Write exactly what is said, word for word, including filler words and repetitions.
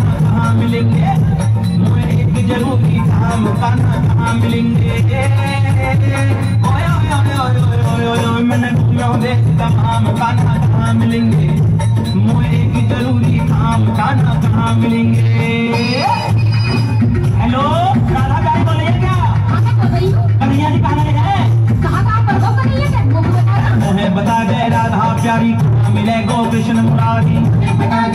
कान्हा कहाँ मिलेंगे, मुझे एक जरूरी काम कान्हा कहाँ मिलेंगे। ओए ओए ओए ओए ओए ओए मैंने घूमो देश तमाम कान्हा कहाँ मिलेंगे, मुझे एक जरूरी काम कान्हा कहाँ मिलेंगे। हेलो राधा गाड़ी बोलिए क्या? कन्हैया जी कहाँ गए हैं? कहाँ कहाँ पर हो कन्हैया जी? वो भी बता रहा बता दे राधा प्यारी कहाँ मिले गो कृष्ण मुरारी।